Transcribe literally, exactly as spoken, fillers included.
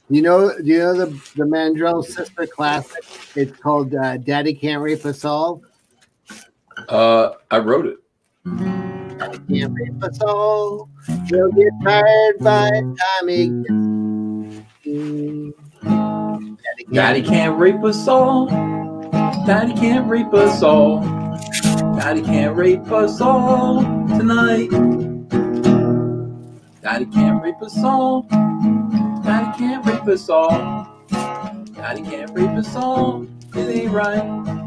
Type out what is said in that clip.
You know, do you know the the Mandrell sister classic? It's called uh, "Daddy Can't Rape Us All." Uh, I wrote it. Daddy can't rape us all. He'll get tired by the time he gets. Daddy can't, Daddy can't rape us all. Daddy can't rape us all. Daddy can't rape us all tonight. Daddy can't rape us all. Daddy can't rape us all. Daddy can't rape us all. It ain't right.